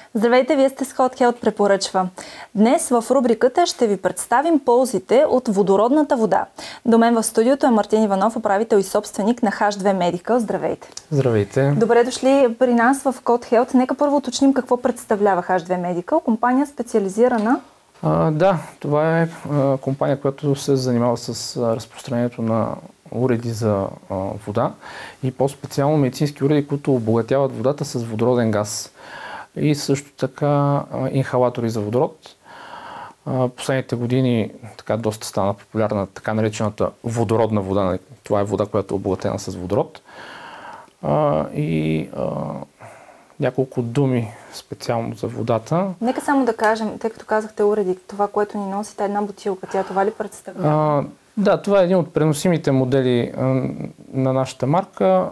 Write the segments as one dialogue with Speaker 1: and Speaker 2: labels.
Speaker 1: Здравейте, вие сте с Hot Health препоръчва. Днес в рубриката ще ви представим ползите от водородната вода. До мен в студиото е Мартин Иванов, управител и собственик на H2 Medical. Здравейте!
Speaker 2: Здравейте!
Speaker 1: Добре дошли при нас в Hot Health. Нека първо уточним какво представлява H2 Medical, компания специализирана.
Speaker 2: Да, това е компания, която се занимава с разпространението на уреди за вода и по-специално медицински уреди, които обогатяват водата с водороден газ. И също така инхалатори за водород. Последните години доста стана популярна така наречената водородна вода. Това е вода, която е обогатена с водород. Няколко думи специално за водата.
Speaker 1: Нека само да кажем, тъй като казахте уреди, това, което ни носите, една бутилка. Тя това ли представлява?
Speaker 2: Да, това е един от преносимите модели на нашата марка.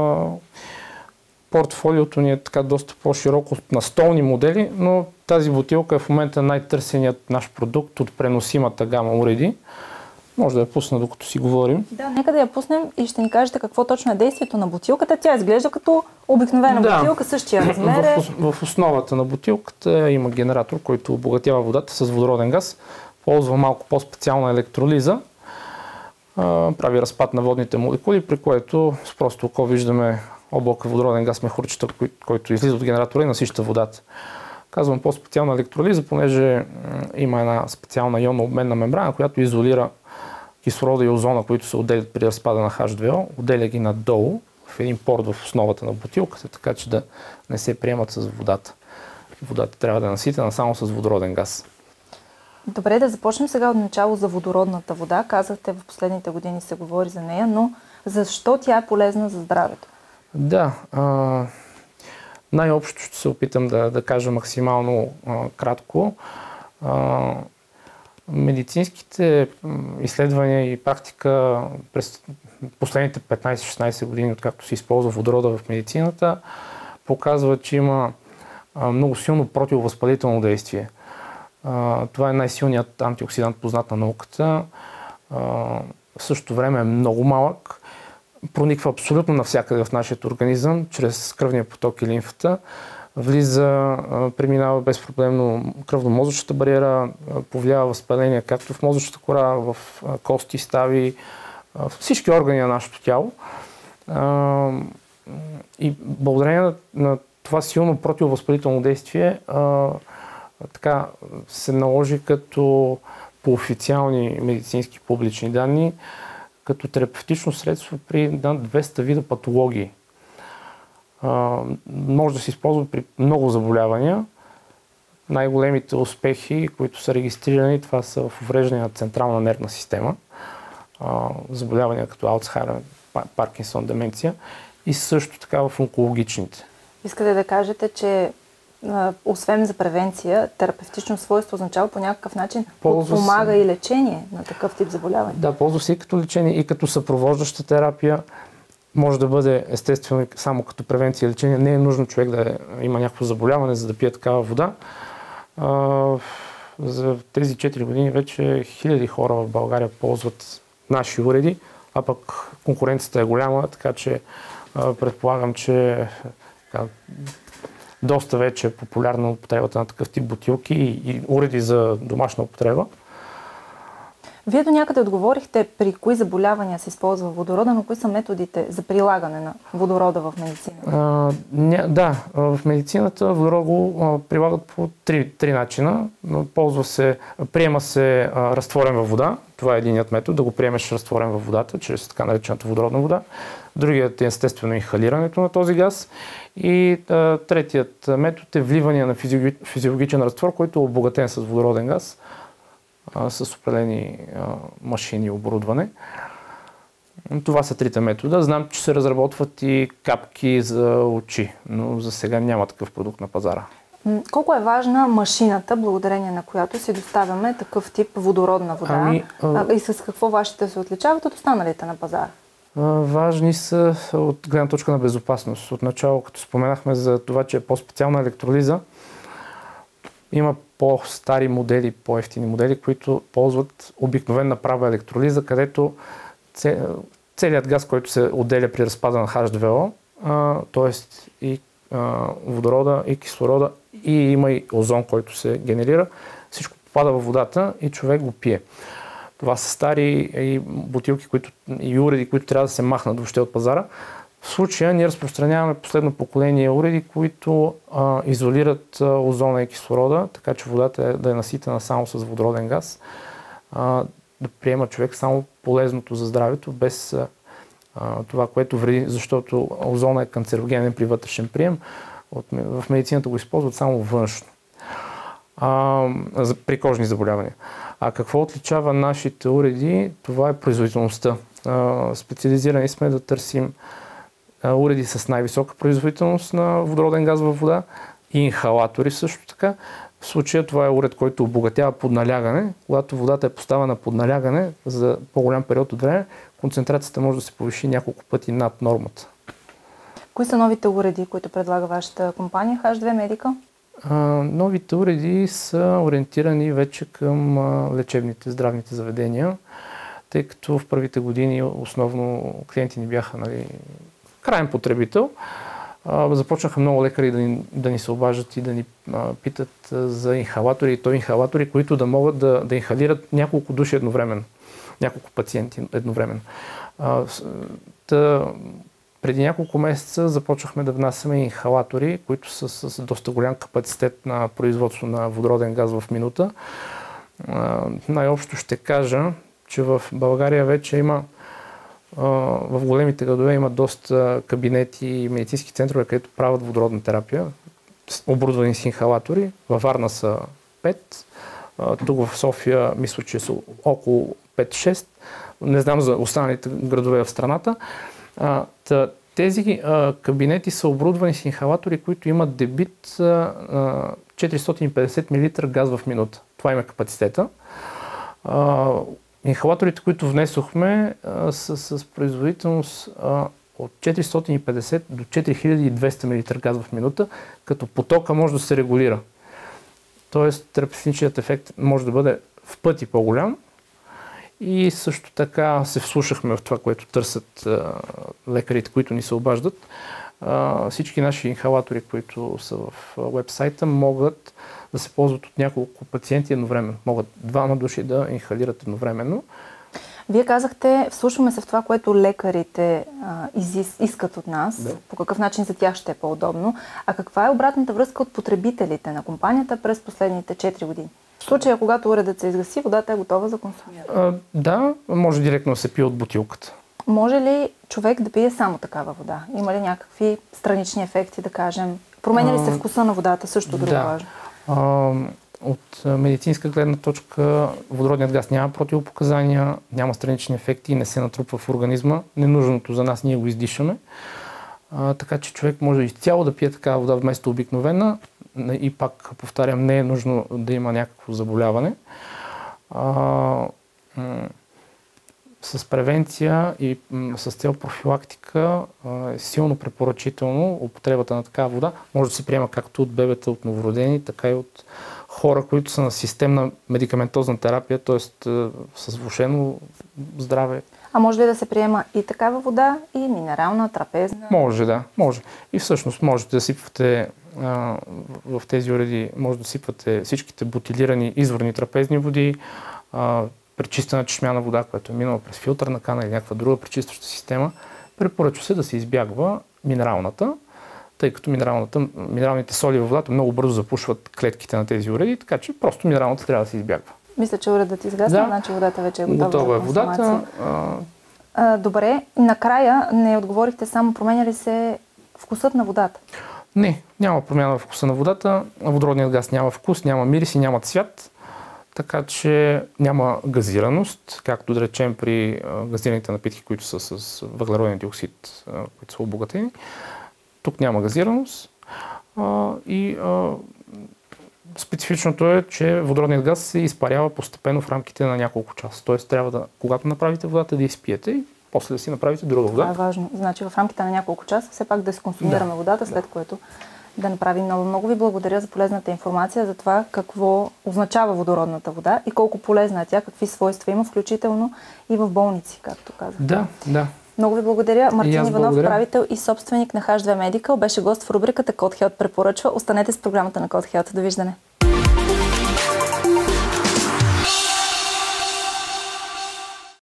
Speaker 2: Портфолиото ни е така доста по-широко от настолни модели, но тази бутилка е в момента най-търсеният наш продукт от преносимата гама уреди. Може да я пусна, докато си говорим.
Speaker 1: Да, нека да я пуснем и ще ни кажете какво точно е действието на бутилката. Тя изглежда като обикновена бутилка, същия размер е.
Speaker 2: В основата на бутилката има генератор, който обогатява водата с водороден газ. Ползва малко по-специална електролиза. Прави разпад на водните молекули, при което с просто око виждаме облака водороден газ мехурчета, който излиза от генератора и насища водата. Казвам по-специална електролиза, понеже има една специална ионно-обменна мембрана, която изолира кислорода и озона, които се отделят при разпада на H2O, отделя ги надолу в един порт в основата на бутилката, така че да не се приемат с водата. Водата трябва да е наситена само с водороден газ.
Speaker 1: Добре, да започнем сега от начало за водородната вода. Казахте, в последните години се говори за нея, но защо тя е полезна за здравето?
Speaker 2: Да, най-общо ще се опитам да кажа максимално кратко. Медицинските изследвания и практика през последните 15-16 години, откакто се използва водорода в медицината, показва, че има много силно противовъзпалително действие. Това е най-силният антиоксидант, познат на науката. В същото време е много малък. Прониква абсолютно навсякъде в нашия организъм, чрез кръвния поток и лимфата. Влиза, преминава безпроблемно кръвно-мозъчната бариера, повлиява възпаление както в мозъчната кора, в кости, стави, в всички органи на нашето тяло. И благодарение на това силно противовъзпалително действие така се наложи като по официални медицински публични данни като терапевтично средство при над 200 вида патологии. Може да се използва при много заболявания. Най-големите успехи, които са регистрирани, това са в увреждане на централна нервна система, заболявания като Алцхаймер, Паркинсон, деменция и също така в онкологичните.
Speaker 1: Искате да кажете, че освен за превенция, терапевтично свойство означава по някакъв начин помага и лечение на такъв тип заболяване?
Speaker 2: Да, ползва се и като лечение, и като съпровождаща терапия. Може да бъде естествено само като превенция и лечение. Не е нужно човек да има някакво заболяване, за да пие такава вода. За тези 4 години вече хиляди хора в България ползват наши уреди, а пък конкуренцията е голяма, така че предполагам, че доста вече е популярна употребата на такъв тип бутилки и уреди за домашна употреба.
Speaker 1: Вие до някъде отговорихте при кои заболявания се използва водорода, но кои са методите за прилагане на водорода в медицината?
Speaker 2: Да, в медицината водород го прилагат по три начина. Приема се разтворен във вода. Това е единият метод, да го приемеш разтворен във водата, чрез така наречената водородна вода. Другият е естествено инхалирането на този газ. И третият метод е вливане на физиологичен разтвор, който е обогатен с водороден газ, с определени машини и оборудване. Това са трите метода. Знам, че се разработват и капки за очи, но за сега няма такъв продукт на пазара.
Speaker 1: Колко е важна машината, благодарение на която си доставяме такъв тип водородна вода? И с какво вашите се отличават от останалите на пазара?
Speaker 2: Важни са от гледна точка на безопасност. Отначало, като споменахме за това, че е по-специална електролиза, има по-стари модели, по-евтини модели, които ползват обикновена права електролиза, където целият газ, който се отделя при разпада на H2O, т.е. и водорода, и кислорода, и има и озон, който се генерира. Всичко попада във водата и човек го пие. Това са стари и бутилки и уреди, които трябва да се махнат въобще от пазара. В случая ние разпространяваме последно поколение уреди, които изолират озона и кислорода, така че водата да е наситена само с водороден газ, да приема човек само полезното за здравето, без това, което вреди, защото озона е канцерогенен при вътрешен прием. В медицината го използват само външно. При кожни заболявания. А какво отличава нашите уреди? Това е производителността. Специализирани сме да търсим уреди с най-висока производителност на водороден газ във вода и инхалатори също така. В случая това е уред, който обогатява под налягане. Когато водата е поставена под налягане за по-голям период от време, концентрацията може да се повиши няколко пъти над нормата.
Speaker 1: Кои са новите уреди, които предлага вашата компания H2 Medical?
Speaker 2: Новите уреди са ориентирани вече към лечебните, здравните заведения, тъй като в първите години основно клиенти ни бяха краен потребител. Започнаха много лекари да ни се обаждат и да ни питат за инхалатори, и то инхалатори, които да могат да инхалират няколко души едновременно, няколко пациенти едновременно. Преди няколко месеца започнахме да внасяме инхалатори, които са с доста голям капацитет на производство на водороден газ в минута. Най-общо ще кажа, че в България вече има в големите градове има доста кабинети и медицински центрове, където правят водородна терапия, оборудвани с инхалатори. Във Варна са 5, тук в София мисля, че са около 5-6. Не знам за останалите градове в страната. Тези кабинети са оборудвани с инхалатори, които имат дебит 450 мл газ в минута. Това има капацитета. Инхалаторите, които внесохме, са с производителност от 450 до 4200 мл газ в минута, като потока може да се регулира. Тоест, терапевтичният ефект може да бъде в пъти по-голям. И също така се вслушахме в това, което търсят лекарите, които ни се обаждат. Всички наши инхалатори, които са в уебсайта, могат да се ползват от няколко пациенти едновременно. Могат двама души да инхалират едновременно.
Speaker 1: Вие казахте, вслушваме се в това, което лекарите искат от нас. Да. По какъв начин за тях ще е по-удобно. А каква е обратната връзка от потребителите на компанията през последните 4 години? В случая, когато уредът се изгаси, водата е готова за консумиране.
Speaker 2: Да, може директно да се пие от бутилката.
Speaker 1: Може ли човек да пие само такава вода? Има ли някакви странични ефекти, да кажем? Променя ли се вкуса на водата? Също друго важно.
Speaker 2: От медицинска гледна точка водородният газ няма противопоказания, няма странични ефекти, не се натрупва в организма. Ненужното за нас ние го издишаме. Така че човек може изцяло да пие такава вода вместо обикновена. И пак повтарям, не е нужно да има някакво заболяване. С превенция и с цел профилактика е силно препоръчително употребата на такава вода. Може да се приема както от бебета, от новородени, така и от хора, които са на системна медикаментозна терапия, т.е. с влошено здраве.
Speaker 1: А може ли да се приема и такава вода, и минерална, трапезна?
Speaker 2: Може, да. Може. И всъщност можете да сипвате в тези уреди, може да сипвате всичките бутилирани изворни трапезни води, пречистена чешмяна вода, която е минала през филтърна кана или някаква друга пречистваща система. Препоръчва се да се избягва минералната, тъй като минералните соли във водата много бързо запушват клетките на тези уреди, така че просто минералната трябва да се избягва.
Speaker 1: Мисля, че уредът изгасна, значи водата вече е готова.
Speaker 2: Готова е водата.
Speaker 1: Добре, накрая не отговорихте само, променя ли се вкусът на водата?
Speaker 2: Не, няма промяна в вкуса на водата. Водородният газ няма вкус, няма мирис и няма цвят. Така че няма газираност, както да речем при газираните напитки, които са с въглероден диоксид, които са обогатени. Тук няма газираност. Специфичното е, че водородният газ се изпарява постепенно в рамките на няколко часа. Тоест трябва да, когато направите водата, да изпиете и после да си направите друга вода.
Speaker 1: Това е важно. Значи в рамките на няколко часа все пак да се консумираме водата, след което да направим много. Много ви благодаря за полезната информация, за това какво означава водородната вода и колко полезна е тя, какви свойства има, включително и в болници, както казах.
Speaker 2: Да.
Speaker 1: Много ви благодаря. Мартин Иванов, управител и собственик на H2 Medical, беше гост в рубриката Code Health препоръчва. Останете с програмата на Code Health. Довиждане.